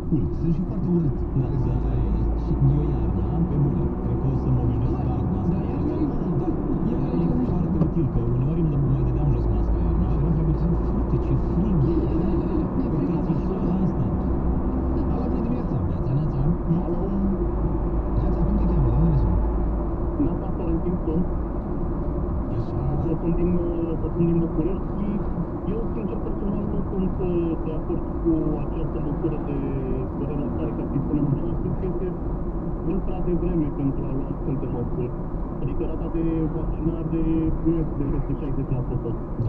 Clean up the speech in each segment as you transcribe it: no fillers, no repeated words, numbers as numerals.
cult. Sunt și foarte urât. Da, și eu iarna, pe bune, cred că o să mă obișnuiesc la masca. Iarna e foarte util, că uneori mai dădeam jos masca iarna. Era puțin frate, ce frig e. Protecțișoara asta. Alo, bună dimineața! Neața. Alo? Neața, cum te cheamă? La unde sunt? Neața Florentin sunt. Așa. Sunt din București. Eu, sincer, personal, nu sunt de acord cu această măsură de relaxare ca sistemul național. Cred că este mult prea devreme pentru a lua astfel de măsuri. Adică rata de vaccinare nu este de peste 60%. Da.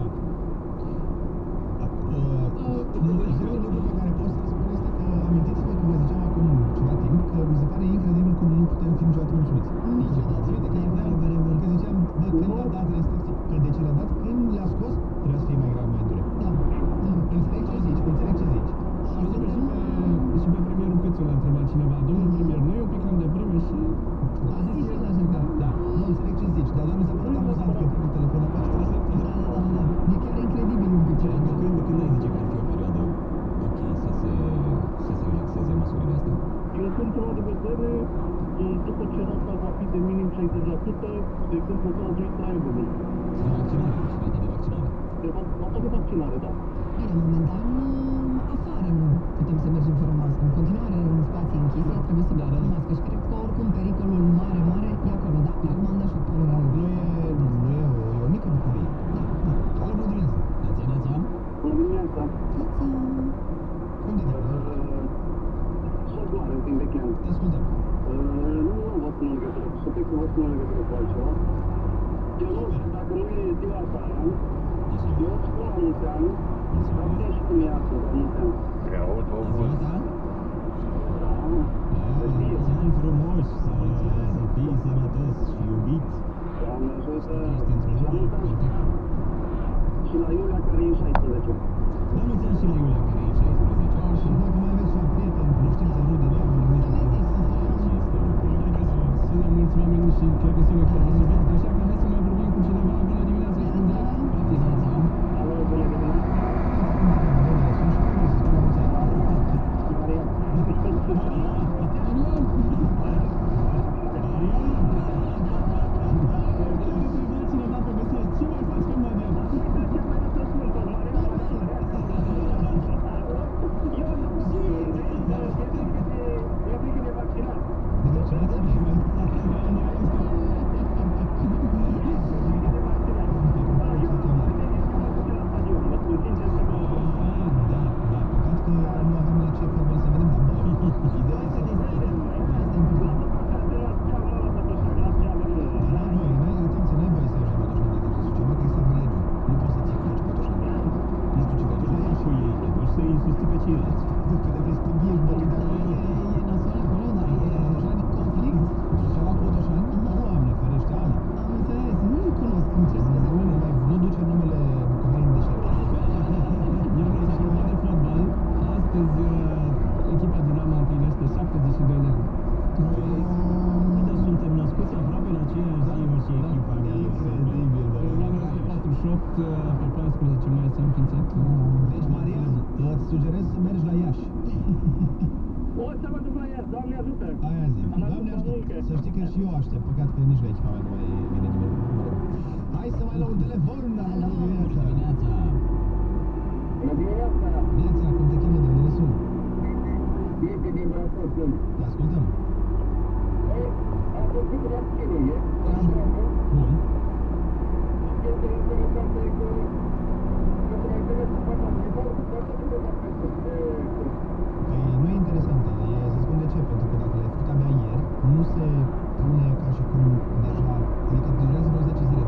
Singurul lucru pe care pot să-l spun este că amintiți-vă că vă ziceam acum ceva timp că mi se pare incredibil cum nu putem fi niciodată mulțumiți. Niciodată. Uite că că ziceam, bă, când a dat restricții, că de ce le-a dat, când le-a scos, trebuia să fie mai grav, mai dure. Da. Înțeleg ce zici. Și pe premierul Câțu l-a întrebat cineva, domnul premier, nu e un pic cam devreme și... A zis el așa, da. Nu înțeleg ce zici, dar doar mi s-a părut amuzant că prin telefonul ăsta. Da. E chiar incredibil un pic. Când ai zice că ar fi o perioadă ok să se relaxeze măsurile astea? Din punctul meu de vedere, după ce rata va fi de minim 60%, de exemplu, cazul Israelului. De vaccinare, și data de vaccinare. Data de vaccinare, da. Bine, momentan, afară nu putem să mergem fără mască. În continuare, în spații închise, trebuie să purtăm mască și cred că oricum pericolul mare e acolo. Da, acum am dat și părerea Nu e o mică bucurie. Da. Alo, bună dimineața! Neața. Bună dimineața. Cum te cheamă? Sogoare, din Bechean. Te ascultăm. Nu vă spun în legătură cu subiectul, vă spun în legătură cu altceva. Eu nu știu dacă nu e ziua ta, eu spun la mulți ani, dar și cum e astăzi, la mulți ani. Mulți ani frumoși, să fii sănătos și iubit. Doamne ajută, Ești într-un loc foarte... și la Iulia care e 16. La mulți ani și la Iulia care e 16 ani. Și dacă mai aveți un prieten, cunoștință, rude, nu avem nimic. Sună mulți oameni și cred că sună chiar subiect, așa că hai să mai vorbim cu cineva. Bună dimineața, ești în direct. Alo, bună dimineața. Maria. Cineva pe mesaj, ce mai faci pe Maria? Pe 14 mai s-a înființat. Deci, Marian, îți sugerez să mergi la Iași. O să mă duc la ea, Doamne ajută! Aia zi. Doamne ajută. Să știi că și eu aștept. Păcat că nici aici nu mai vine nimeni. Hai să mai luăm un telefon. Bună dimineața. Bună dimineața! Neața, cum te cheamă, de unde ne suni? Este din Brașov, sunt. Te ascultăm. Am făcut vaccinul, e? Bun. Este interesant că se mai trebuie să facă antibiotic, dar să nu facă Păi nu e interesantă, să spun de ce, pentru că dacă le-ai făcut abia ieri, nu se pune ca și cum deja, adică durează vreo 10 zile